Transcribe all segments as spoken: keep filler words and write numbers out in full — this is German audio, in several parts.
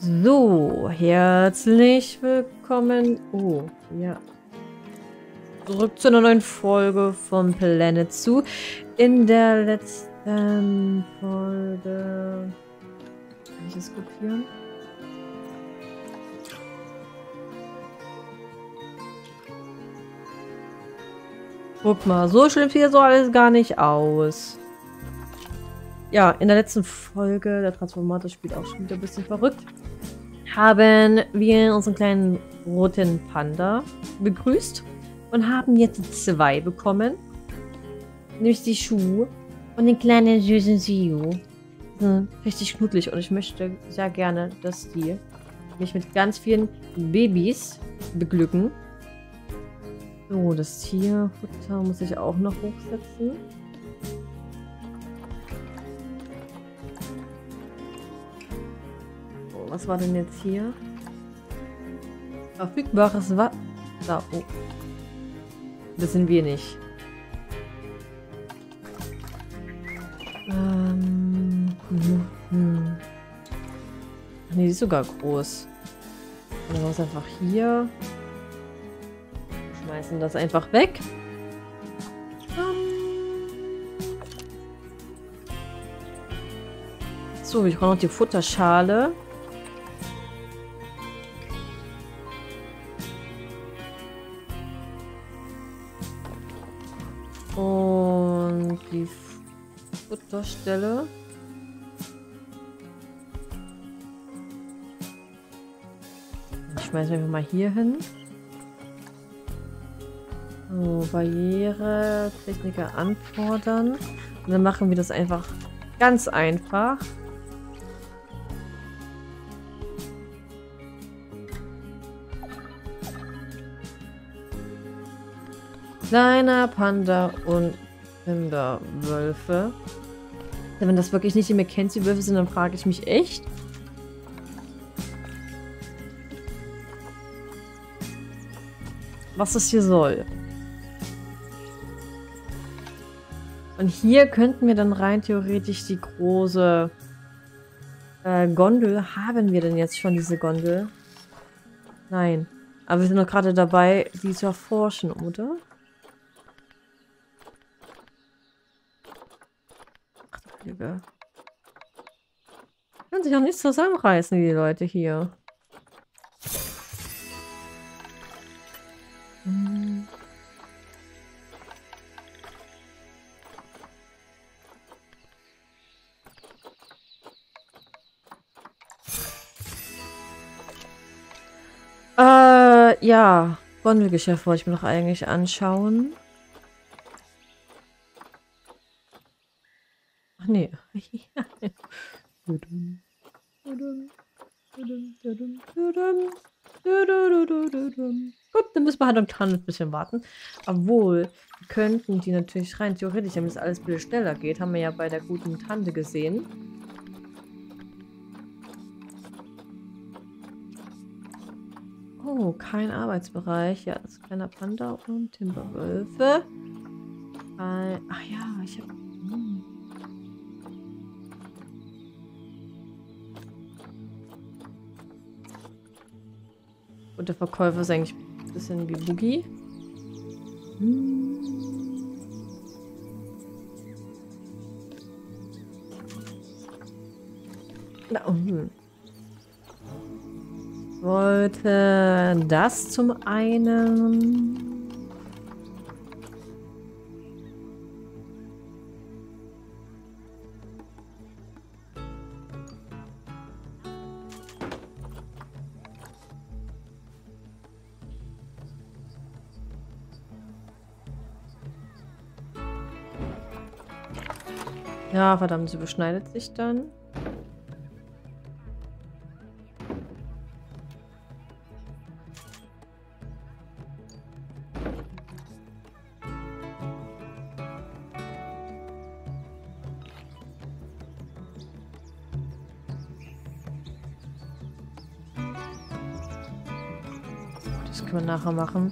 So, herzlich willkommen. Oh, ja. Zurück zu einer neuen Folge von Planet Zoo. In der letzten Folge. Kann ich das kopieren? Guck mal, so schlimm sieht so alles gar nicht aus. Ja, in der letzten Folge, der Transformator spielt auch schon wieder ein bisschen verrückt, haben wir unseren kleinen roten Panda begrüßt und haben jetzt zwei bekommen. Nämlich die Schuhe und den kleinen süßen Siu. Hm, richtig knuddelig und ich möchte sehr gerne, dass die mich mit ganz vielen Babys beglücken. So, das Tierfutter muss ich auch noch hochsetzen. So, was war denn jetzt hier? Verfügbares Wasser. Oh. Das sind wir nicht. Ähm. Hm, hm. Ach nee, die ist sogar groß. Dann machen wir es einfach hier. Schmeißen das einfach weg. So, ich brauche noch die Futterschale. Und die Futterstelle. Ich schmeiße einfach mal hier hin. So, Barriere, Techniker anfordern. Und dann machen wir das einfach ganz einfach. Kleiner Panda und Timberwölfe. Wenn das wirklich nicht die Mackenzie-Wölfe sind, dann frage ich mich echt. Was das hier soll. Und hier könnten wir dann rein theoretisch die große äh, Gondel. Haben wir denn jetzt schon diese Gondel? Nein. Aber wir sind noch gerade dabei, die zu erforschen, oder? Ach du Liebe. Können sich auch nicht zusammenreißen, die Leute hier. Hm. Äh, ja. Gondelgeschäft wollte ich mir noch eigentlich anschauen. Ach nee. Gut, dann müssen wir halt am Tran ein bisschen warten. Obwohl, könnten die natürlich rein theoretisch, wenn das alles ein bisschen schneller geht, haben wir ja bei der guten Tante gesehen. Oh, kein Arbeitsbereich. Ja, das ist kleiner Panda und Timberwölfe. Äh, ach ja, ich habe... Hm. Und der Verkäufer ist eigentlich ein bisschen wie Boogie. Hm. Na, hm. Wollte das zum einen. Ja, verdammt, sie beschneidet sich dann. Das können wir nachher machen.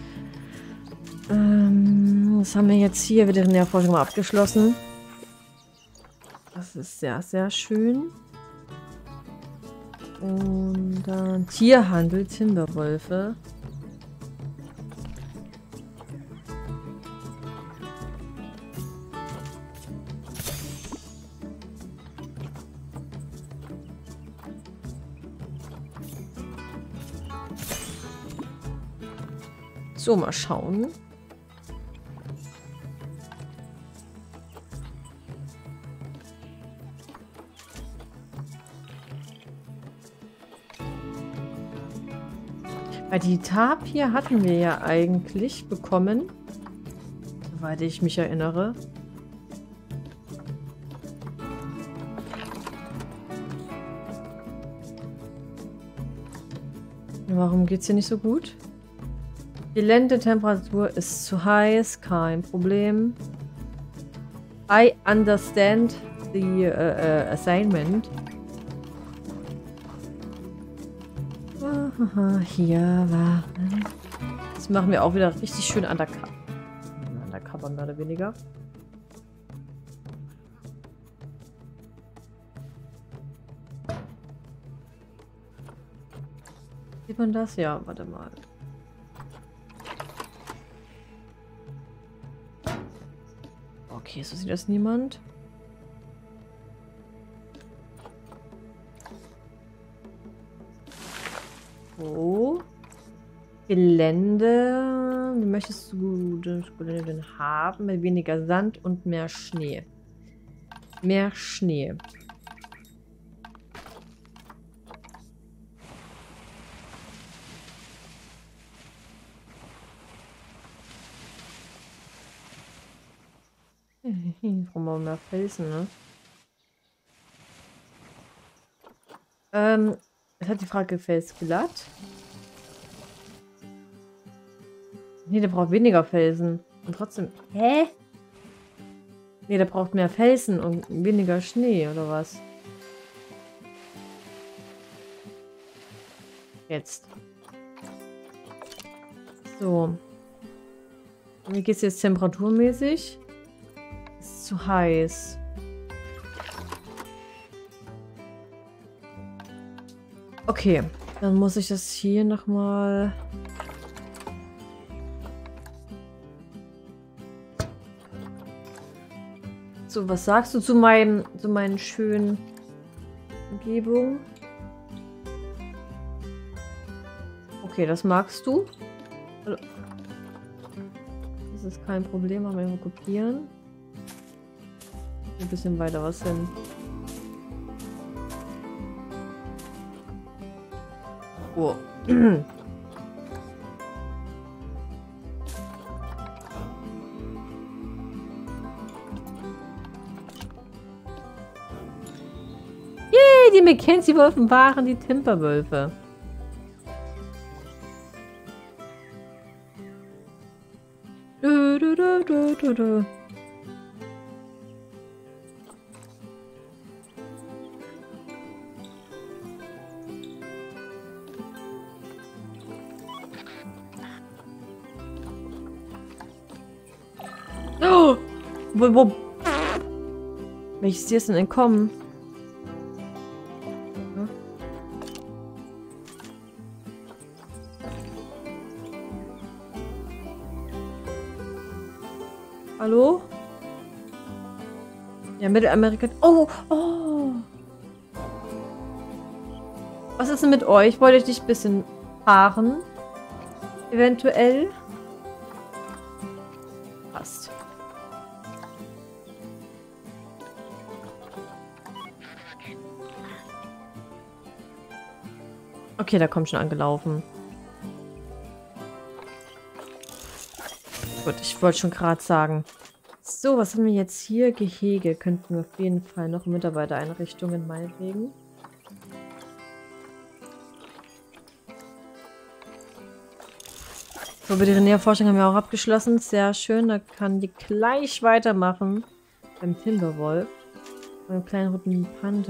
Ähm, das haben wir jetzt hier wieder in der Forschung mal abgeschlossen. Das ist sehr, sehr schön. Und dann Tierhandel, Timberwölfe. So, mal schauen. Weil die Tapir hatten wir ja eigentlich bekommen. Soweit ich mich erinnere. Warum geht's hier nicht so gut? Die Ländetemperatur ist zu heiß, kein Problem. I understand the uh, uh, assignment. Aha, hier waren. Das machen wir auch wieder richtig schön undercover. Undercover mehr oder weniger. Sieht man das? Ja, warte mal. Okay, so sieht das niemand. So. Gelände. Wie möchtest du das Gelände denn haben? Mit weniger Sand und mehr Schnee. Mehr Schnee. Brauchen wir mehr Felsen, ne? Ähm, es hat die Frage, Fels glatt? Nee, der braucht weniger Felsen. Und trotzdem. Hä? Nee, der braucht mehr Felsen und weniger Schnee, oder was? Jetzt. So. Wie geht es jetzt temperaturmäßig? Ist zu heiß. Okay, dann muss ich das hier nochmal... So, was sagst du zu meinem, zu meinen schönen Umgebungen? Okay, das magst du. Das ist kein Problem, aber wir kopieren. Ein bisschen weiter was hin. Oh. Yay, die Mackenzie-Wölfe waren die Timberwölfe. Du, du, du, du, du, du. Oh! Wo, wo? Welches Tier ist denn entkommen? Hm? Hallo? Ja, Mittelamerika. Oh, oh. Was ist denn mit euch? Wollt ihr dich ein bisschen paaren? Eventuell? Passt. Okay, da kommt schon angelaufen. Gut, ich wollte schon gerade sagen. So, was haben wir jetzt hier? Gehege. Könnten wir auf jeden Fall noch Mitarbeitereinrichtungen meinetwegen. So, Veterinärforschung haben wir auch abgeschlossen. Sehr schön. Da kann die gleich weitermachen. Beim Timberwolf. Beim kleinen roten Panther.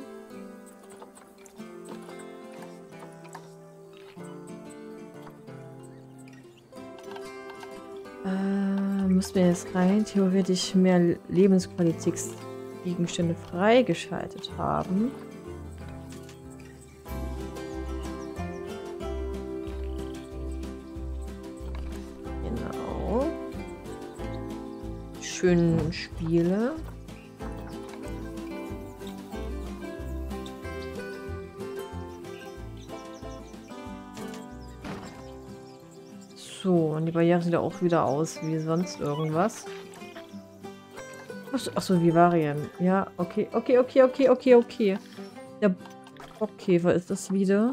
Äh, müssen wir jetzt rein theoretisch mehr Lebensqualitätsgegenstände freigeschaltet haben. schönen Spiele. So, und die Barriere sieht auch wieder aus wie sonst irgendwas. Achso, achso, Vivarien. Ja, okay, okay, okay, okay, okay, okay. Der Bockkäfer ist das wieder.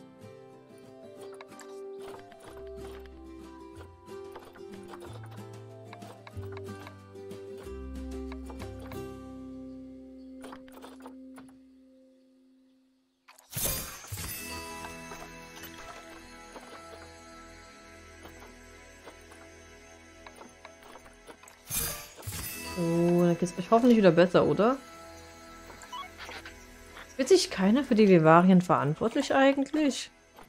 So, dann geht es euch hoffentlich wieder besser, oder? Wird sich keiner für die Vivarien verantwortlich eigentlich?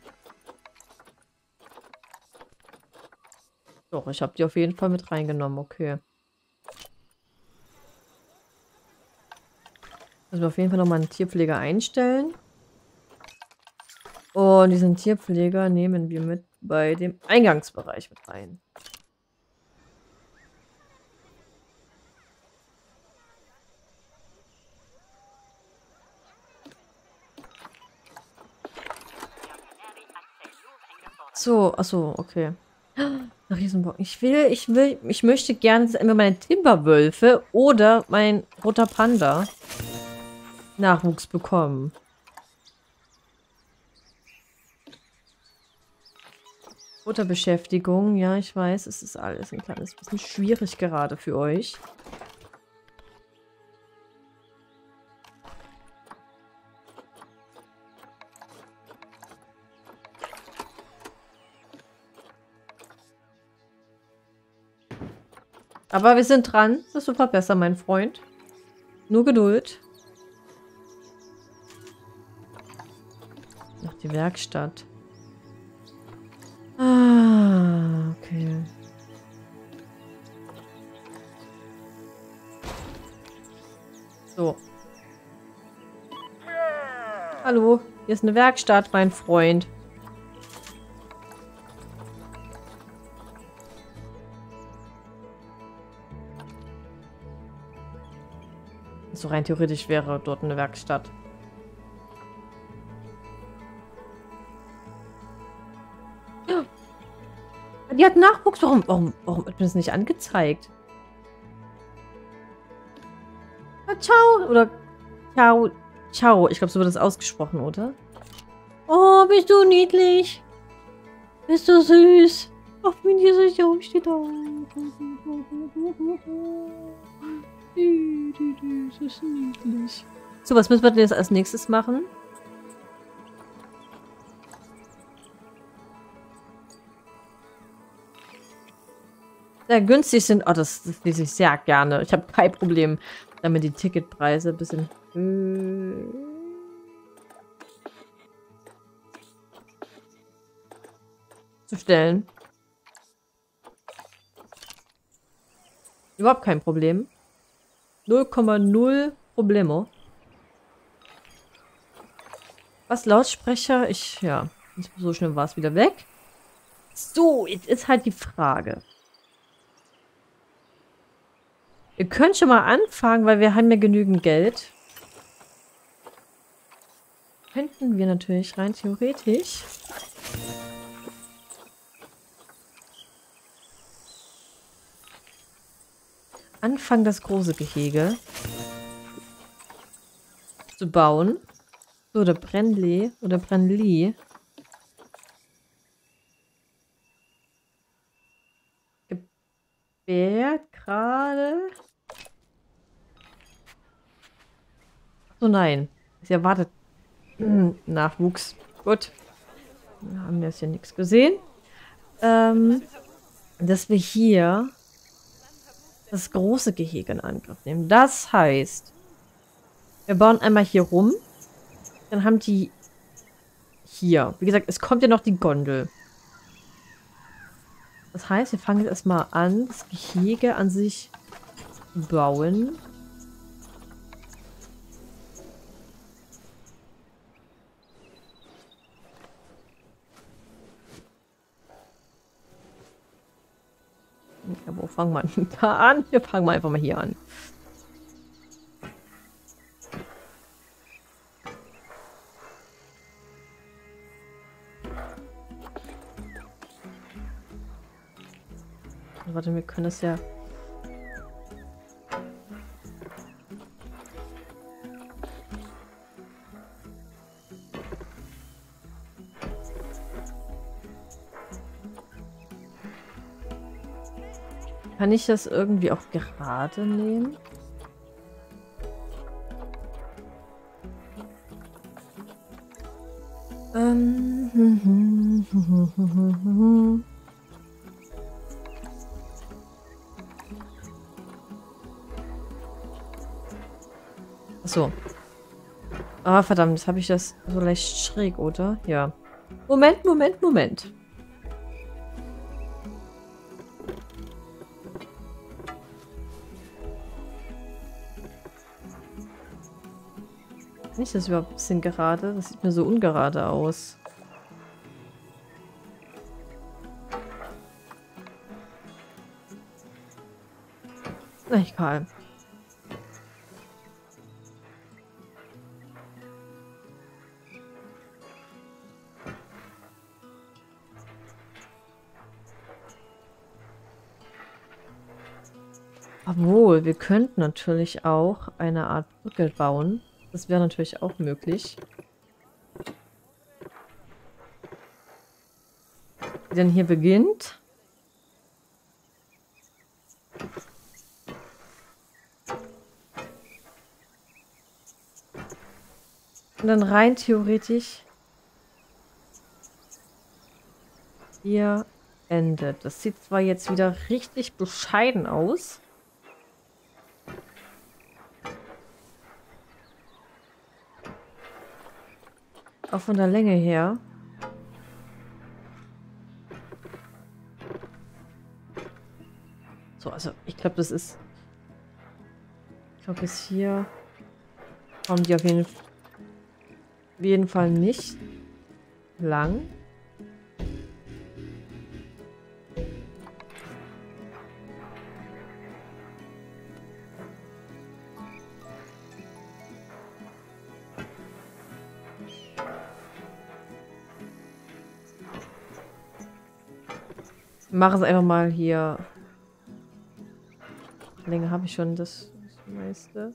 Doch, ich habe die auf jeden Fall mit reingenommen, okay. Müssen wir auf jeden Fall nochmal einen Tierpfleger einstellen. Und diesen Tierpfleger nehmen wir mit bei dem Eingangsbereich mit rein. So, achso, okay. Riesenbock. Ich will, ich will, ich möchte gerne entweder meine Timberwölfe oder mein roter Panda Nachwuchs bekommen. Futterbeschäftigung, ja, ich weiß, es ist alles ein kleines bisschen schwierig gerade für euch. Aber wir sind dran. Das wird besser, mein Freund. Nur Geduld. Noch die Werkstatt. Ah, okay. So. Hallo, hier ist eine Werkstatt, mein Freund. So rein theoretisch wäre dort eine Werkstatt. Die hat Nachwuchs. Warum, warum, warum hat mir das nicht angezeigt? Ja, ciao. Oder ciao. Ciao. Ich glaube, so wird das ausgesprochen, oder? Oh, bist du niedlich. Bist du süß. Auf mir diese Show steht da. Das ist niedlich. So, was müssen wir denn jetzt als nächstes machen? Sehr günstig sind. Oh, das, das lese ich sehr gerne. Ich habe kein Problem, damit die Ticketpreise ein bisschen äh, zu stellen. Überhaupt kein Problem. null Komma null Problemo. Was, Lautsprecher? Ich, ja. So schnell war es wieder weg. So, jetzt ist halt die Frage. Wir können schon mal anfangen, weil wir haben ja genügend Geld. Könnten wir natürlich rein theoretisch. Anfangen, das große Gehege zu bauen. So, oder Brennli oder Brennli. Gebärt gerade. So, nein. Sie erwartet hm, Nachwuchs. Gut. Wir haben jetzt hier nichts gesehen. Ähm, dass wir hier das große Gehege in Angriff nehmen. Das heißt, wir bauen einmal hier rum. Dann haben die hier. Wie gesagt, es kommt ja noch die Gondel. Das heißt, wir fangen jetzt erstmal an, das Gehege an sich zu bauen. Ja, wo fangen wir denn da an? Wir fangen mal einfach mal hier an. Warte, wir können es ja... Kann ich das irgendwie auch gerade nehmen? Ähm... So. Ah, verdammt, jetzt habe ich das so leicht schräg, oder? Ja. Moment, Moment, Moment. Ist das überhaupt ein bisschen gerade? Das sieht mir so ungerade aus. Na, egal. Obwohl, wir könnten natürlich auch eine Art Brücke bauen. Das wäre natürlich auch möglich. Die dann hier beginnt. Und dann rein theoretisch hier endet. Das sieht zwar jetzt wieder richtig bescheiden aus. Auch von der Länge her. So, also ich glaube, das ist... Ich glaube, bis hier kommen die auf jeden, auf jeden Fall nicht lang. Mache es einfach mal hier. Länge habe ich schon das, das meiste.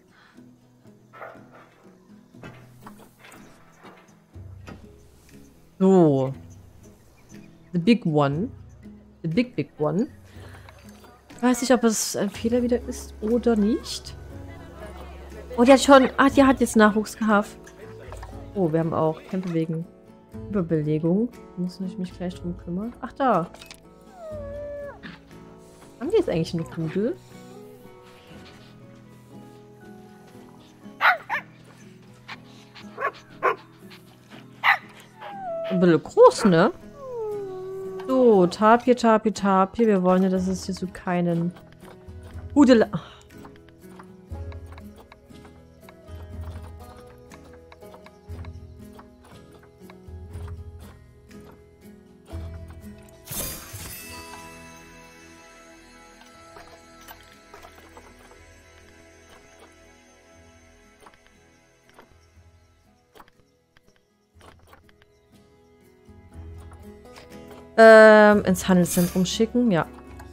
So. The big one. The big, big one. Weiß nicht, ob es ein Fehler wieder ist oder nicht. Oh, die hat schon... Ah, die hat jetzt Nachwuchs gehabt. Oh, wir haben auch Kämpfe wegen Überbelegung. Muss ich mich gleich drum kümmern. Ach, da. Haben die jetzt eigentlich einen Rudel? Ein bisschen groß, ne? So, Tapir, Tapir, Tapir. Wir wollen ja, dass es hier so keinen Rudel... Ähm, ins Handelszentrum schicken, ja.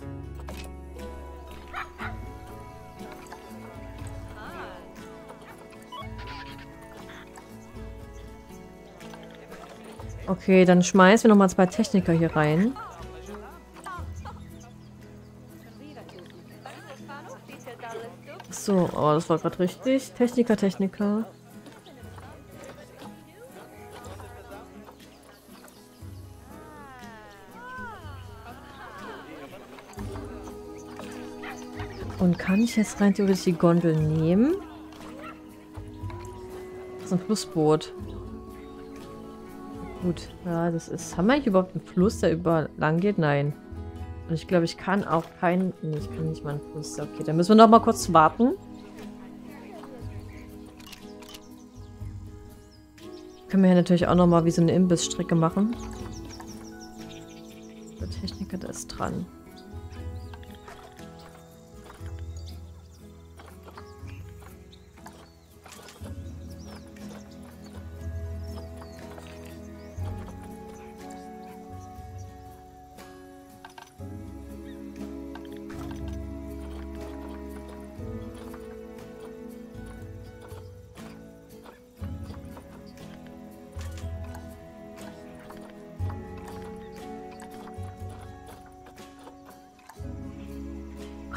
Okay, dann schmeißen wir nochmal zwei Techniker hier rein. So, oh, das war gerade richtig. Techniker, Techniker. Und kann ich jetzt rein theoretisch die Gondel nehmen? Das ist ein Flussboot. Gut, ja, das ist... Haben wir eigentlich überhaupt einen Fluss, der über lang geht? Nein. Und ich glaube, ich kann auch keinen... Nee, ich kann nicht mal einen Fluss. Okay, dann müssen wir noch mal kurz warten. Können wir hier natürlich auch noch mal wie so eine Imbissstrecke machen. Der Techniker, der ist dran.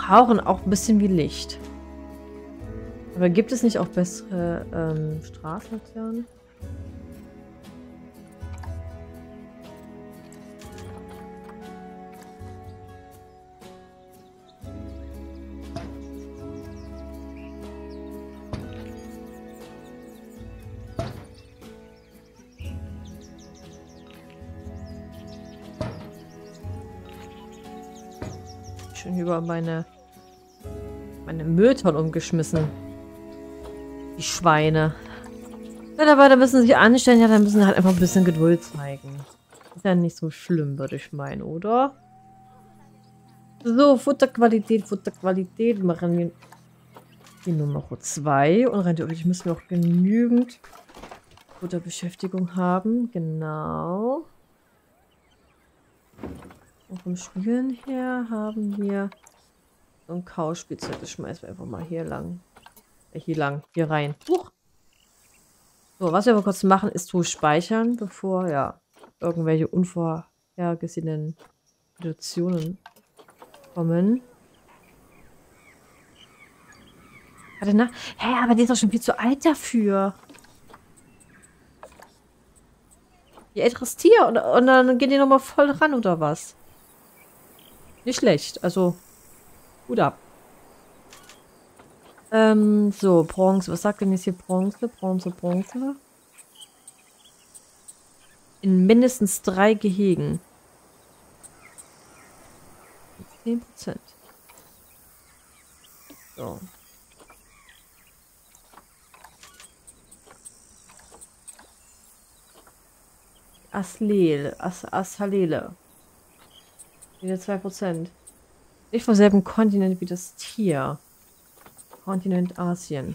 brauchen auch ein bisschen wie Licht. Aber gibt es nicht auch bessere ähm, Straßenlaternen? Schon über meine, meine Mülltonnen umgeschmissen. Die Schweine. Mitarbeiter müssen sich anstellen, ja, dann müssen sie halt einfach ein bisschen Geduld zeigen. Ist ja nicht so schlimm, würde ich meinen, oder? So, Futterqualität, Futterqualität. Machen wir die Nummer zwei. Und rein theoretisch müssen wir auch genügend Futterbeschäftigung haben. Genau. Und vom Spielen her haben wir so ein Kauspielzeug. Das schmeißen wir einfach mal hier lang. Äh, hier lang. Hier rein. Huch. So, was wir aber kurz machen, ist zu speichern, bevor, ja, irgendwelche unvorhergesehenen Situationen kommen. Warte, na? Hä, aber die ist doch schon viel zu alt dafür. Ihr älteres Tier und, und dann gehen die nochmal voll ran, oder was? Nicht schlecht, also gut ab. Ähm, so, Bronze. Was sagt denn jetzt hier Bronze? Bronze, Bronze. In mindestens drei Gehegen. zehn Prozent. So. Aslel. As Ashalele. Wieder zwei Prozent. Nicht vom selben Kontinent wie das Tier. Kontinent Asien.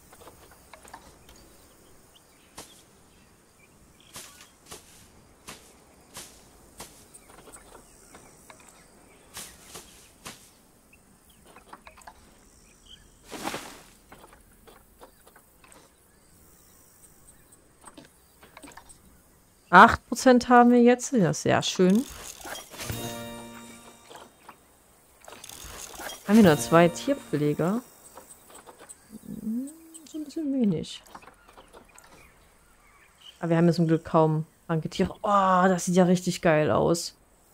acht Prozent haben wir jetzt. Ja, sehr schön. Haben wir nur zwei Tierpfleger? So ein bisschen wenig. Aber wir haben ja zum Glück kaum kranke Tiere. Oh, das sieht ja richtig geil aus.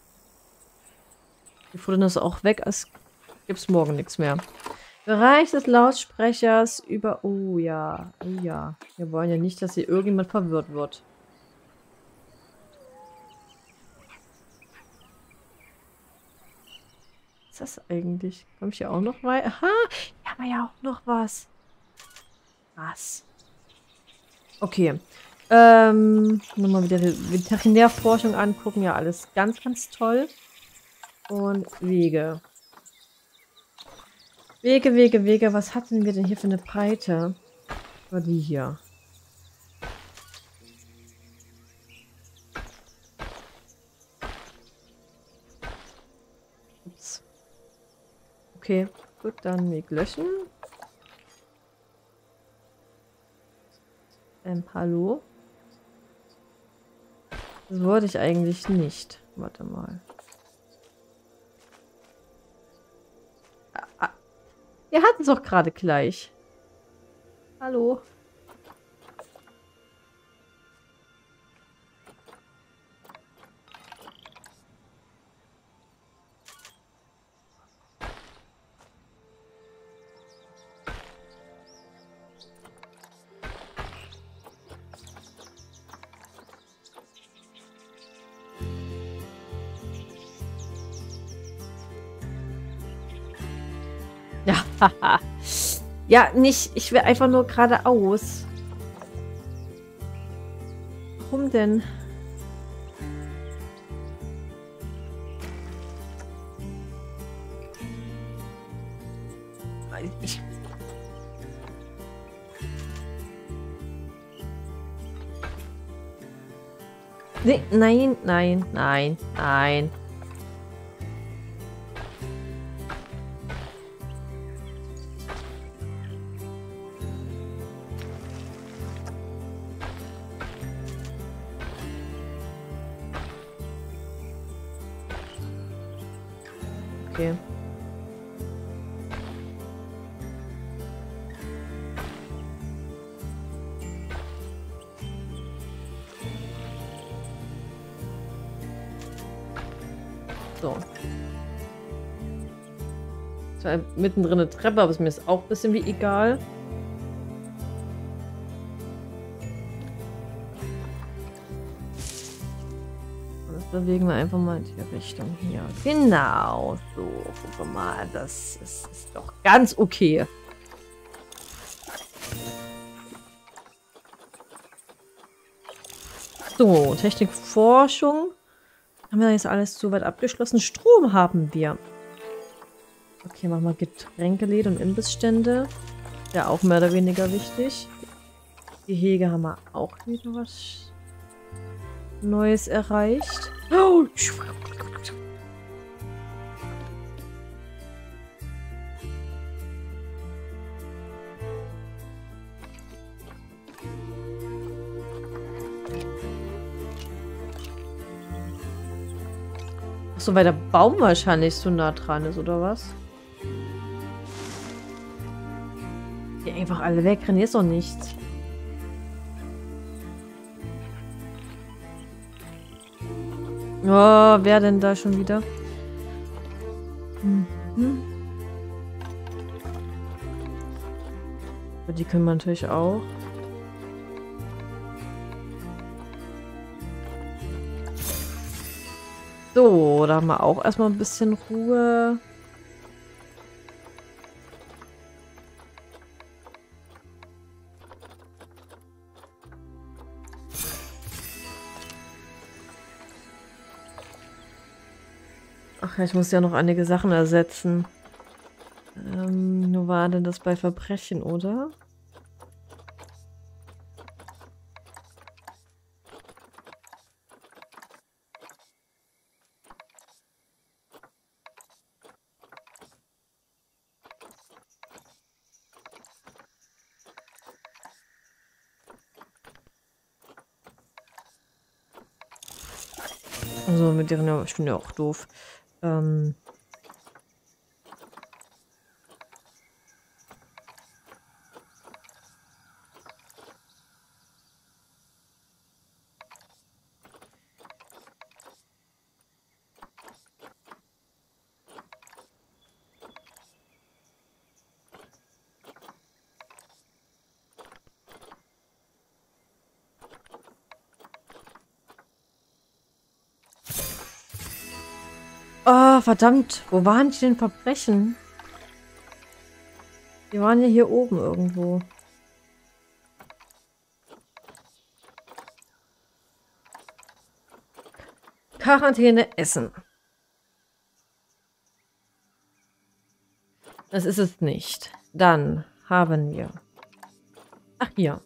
Wir futtern das auch weg, als gibt es morgen nichts mehr. Bereich des Lautsprechers über... Oh ja, oh ja. Wir wollen ja nicht, dass hier irgendjemand verwirrt wird. Was ist das eigentlich? Komme ich hier auch noch mal? Aha, hier haben wir ja auch noch was. Was? Okay. Ähm, nochmal wieder die Veterinärforschung angucken. Ja, alles ganz, ganz toll. Und Wege. Wege, Wege, Wege. Was hatten wir denn hier für eine Breite? War die hier. Ups. Okay, gut, dann Weg löschen. Ähm, hallo? Das wollte ich eigentlich nicht. Warte mal. Ah, ah. Wir hatten es doch gerade gleich. Hallo? Ja, haha. Ja, nicht. Ich will einfach nur geradeaus. Warum denn? Ich... Nee, nein, nein, nein, nein. Okay. So. Zwar mittendrin eine Treppe, aber es mir ist auch ein bisschen wie egal. Und das bewegen wir einfach mal in die Richtung hier. Genau. So, guck mal. Das ist, ist doch ganz okay. So, Technikforschung. Haben wir jetzt alles soweit abgeschlossen? Strom haben wir. Okay, machen wir Getränkeläden und Imbissstände. Ja, auch mehr oder weniger wichtig. Gehege haben wir auch wieder was Neues erreicht. Oh, so, weil der Baum wahrscheinlich so nah dran ist, oder was? Die einfach alle wegrennen, hier ist doch nichts. Oh, wer denn da schon wieder? Mhm. Aber die können wir natürlich auch. So, da haben wir auch erstmal ein bisschen Ruhe. Ach ja, ich muss ja noch einige Sachen ersetzen. Ähm, nur war denn das bei Verbrechen, oder? Also mit deren, ja, ich finde ja auch doof. Ähm. Oh, verdammt. Wo waren die denn Verbrechen? Die waren ja hier oben irgendwo. Quarantäne Essen. Das ist es nicht. Dann haben wir... Ach, hier.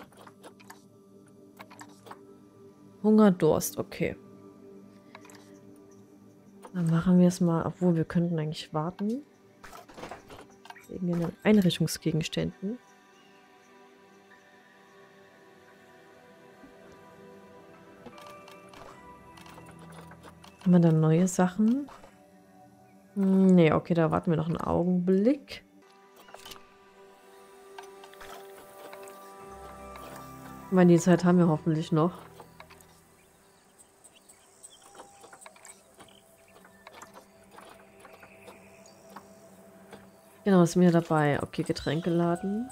Hunger, Durst. Okay. Dann machen wir es mal, obwohl wir könnten eigentlich warten. Wegen den Einrichtungsgegenständen. Haben wir dann neue Sachen? Hm, nee, okay, da warten wir noch einen Augenblick. Ich meine, die Zeit haben wir hoffentlich noch. Genau, ist mir dabei. Okay, Getränkeladen.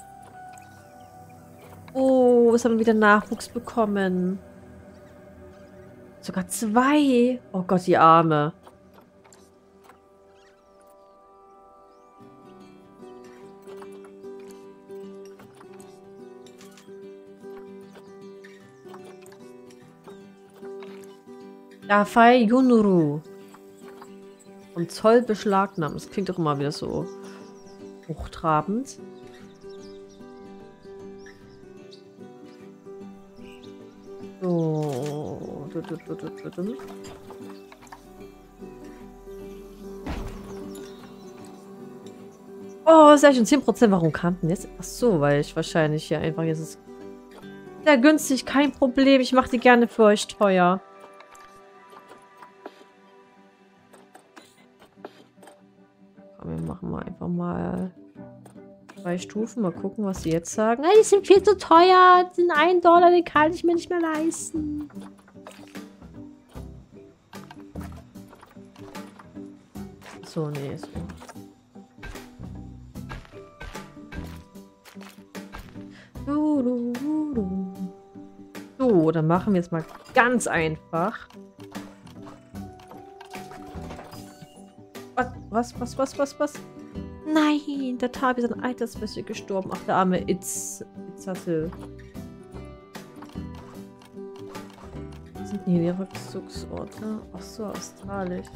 Oh, was haben wir wieder Nachwuchs bekommen? Sogar zwei. Oh Gott, die Arme. Dafai Yunuru. Vom Zoll beschlagnahmt. Das klingt doch immer wieder so hochtrabend. So. Oh, sehr schön. zehn Prozent. Warum kam denn jetzt? Ach so, weil ich wahrscheinlich hier einfach jetzt ist sehr günstig. Kein Problem. Ich mache die gerne für euch teuer. Wir machen mal einfach mal zwei Stufen. Mal gucken, was sie jetzt sagen. Hey, die sind viel zu teuer. Den einen Dollar, den kann ich mir nicht mehr leisten. Achso, nee. So. Du, du, du, du. So, dann machen wir es mal ganz einfach. Was, was, was, was, was, was? Nein, der Tabi ist an Alterswäsche gestorben. Ach, der arme Itz. Itzatel. Was sind hier die Rückzugsorte? Ach so, australisch.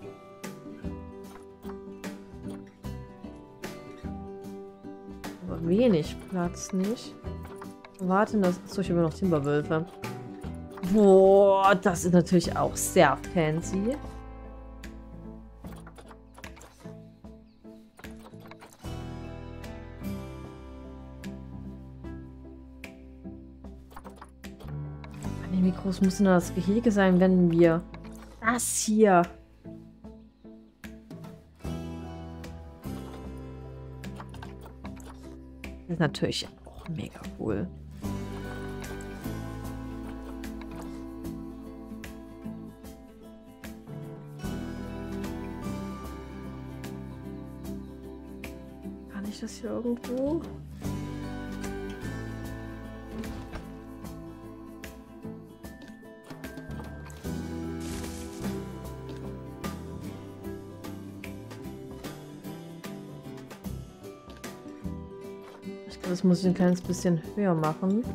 Aber wenig Platz, nicht? Warten, das. Achso, ich habe noch Timberwölfe. Boah, das ist natürlich auch sehr fancy. Wie groß muss denn das Gehege sein, wenn wir das hier... Das ist natürlich auch mega cool. Kann ich das hier irgendwo? Das muss ich ein kleines bisschen höher machen.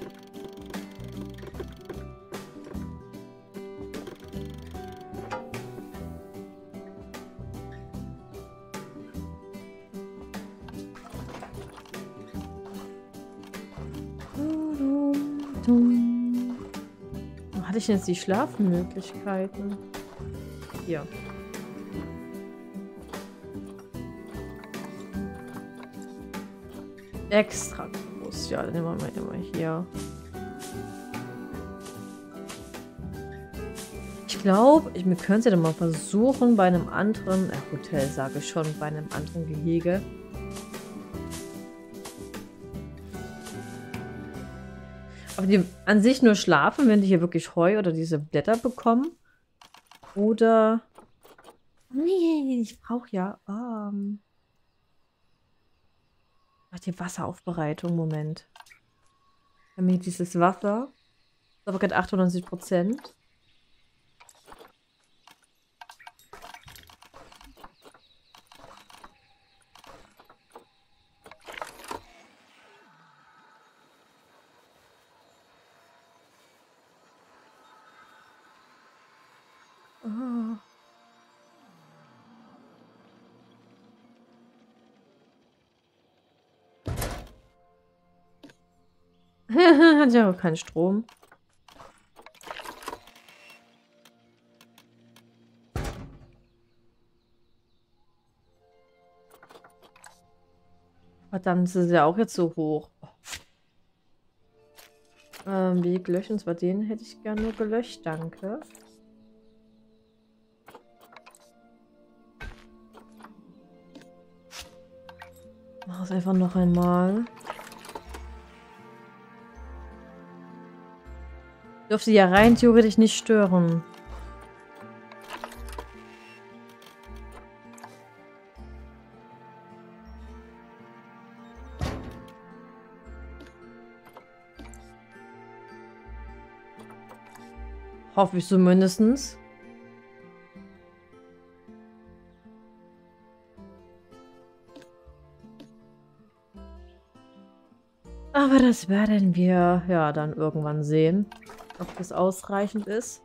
Wo hatte ich jetzt die Schlafmöglichkeiten? Hier. Extra groß. Ja, dann nehmen wir mal immer hier. Ich glaube, wir können es ja dann mal versuchen bei einem anderen äh, Hotel, sage ich schon, bei einem anderen Gehege. Aber die an sich nur schlafen, wenn die hier wirklich Heu oder diese Blätter bekommen. Oder... Nee, ich brauche ja... Ähm Ach, die Wasseraufbereitung, Moment. Wir haben hier dieses Wasser. Das ist aber gerade achtundneunzig Prozent. Oh. Hat ja auch keinen Strom. Verdammt, das ist ja auch jetzt so hoch. Ähm, Weg löschen. Zwar den hätte ich gerne nur gelöscht, danke. Mach es einfach noch einmal. Dürfte ja rein theoretisch nicht stören. Hoffe ich zumindest. Aber das werden wir ja dann irgendwann sehen, ob das ausreichend ist.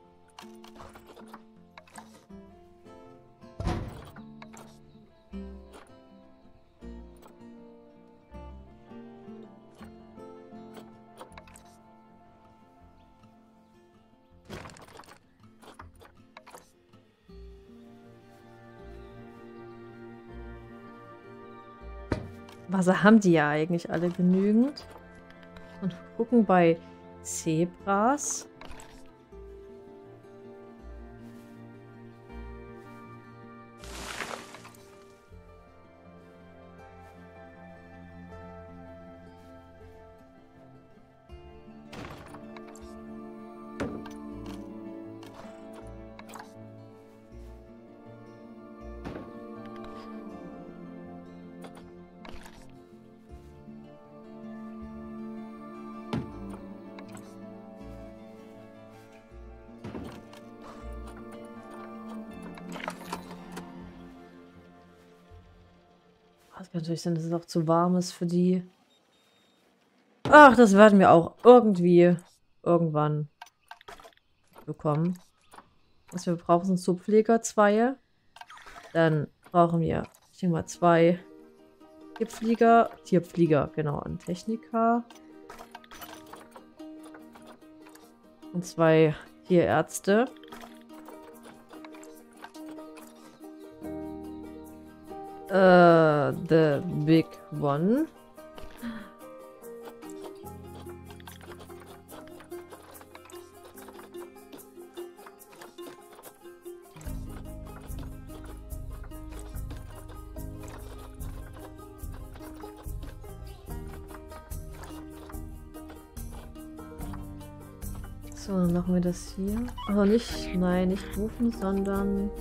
Wasser haben die ja eigentlich alle genügend. Und gucken bei Zebras. Es kann natürlich sein, dass es auch zu warm ist für die. Ach, das werden wir auch irgendwie irgendwann bekommen. Was wir brauchen, sind Zupfleger, zwei. Dann brauchen wir, ich denke mal, zwei Tierpfleger. Tierpfleger, genau, ein Techniker. Und zwei Tierärzte. Äh, the big one. So, dann machen wir das hier. Aber nicht, nein, nicht rufen, sondern...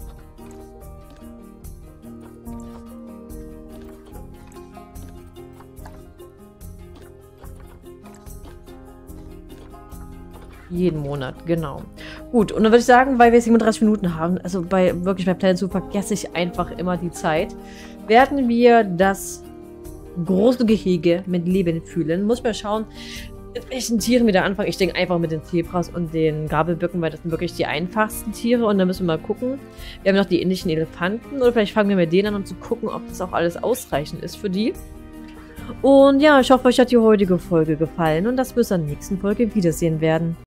Jeden Monat, genau. Gut, und dann würde ich sagen, weil wir siebenunddreißig Minuten haben, also bei wirklich bei Planet Zoo vergesse ich einfach immer die Zeit, werden wir das große Gehege mit Leben fühlen. Muss man schauen, mit welchen Tieren wir da anfangen. Ich denke einfach mit den Zebras und den Gabelböcken, weil das sind wirklich die einfachsten Tiere. Und dann müssen wir mal gucken. Wir haben noch die indischen Elefanten. Oder vielleicht fangen wir mit denen an, um zu gucken, ob das auch alles ausreichend ist für die. Und ja, ich hoffe, euch hat die heutige Folge gefallen und dass wir uns in der nächsten Folge wiedersehen werden.